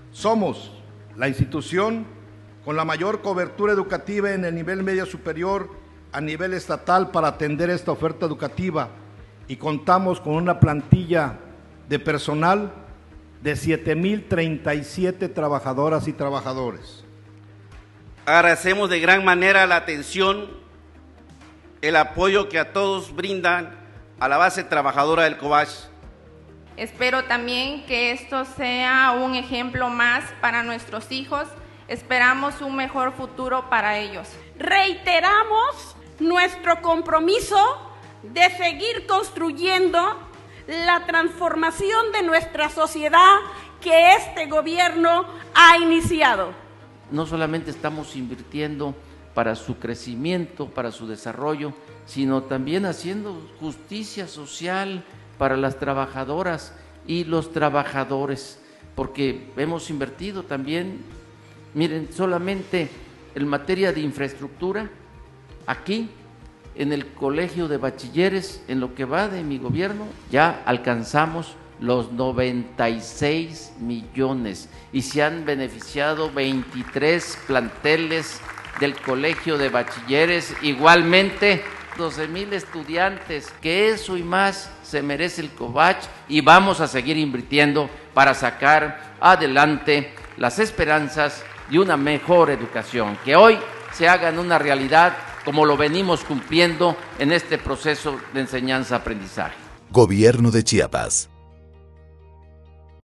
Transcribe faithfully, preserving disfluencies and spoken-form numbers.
Somos la institución con la mayor cobertura educativa en el nivel medio superior a nivel estatal para atender esta oferta educativa y contamos con una plantilla de personal de siete mil treinta y siete trabajadoras y trabajadores. Agradecemos de gran manera la atención, el apoyo que a todos brindan a la base trabajadora del Cobach. Espero también que esto sea un ejemplo más para nuestros hijos. Esperamos un mejor futuro para ellos. Reiteramos nuestro compromiso de seguir construyendo la transformación de nuestra sociedad que este gobierno ha iniciado. No solamente estamos invirtiendo para su crecimiento, para su desarrollo, sino también haciendo justicia social para las trabajadoras y los trabajadores, porque hemos invertido también, miren, solamente en materia de infraestructura, aquí en el Colegio de Bachilleres, en lo que va de mi gobierno, ya alcanzamos los noventa y seis millones y se han beneficiado veintitrés planteles del Colegio de Bachilleres, igualmente doce mil estudiantes, que eso y más se merece el Cobach, y vamos a seguir invirtiendo para sacar adelante las esperanzas de una mejor educación, que hoy se hagan una realidad como lo venimos cumpliendo en este proceso de enseñanza-aprendizaje. Gobierno de Chiapas.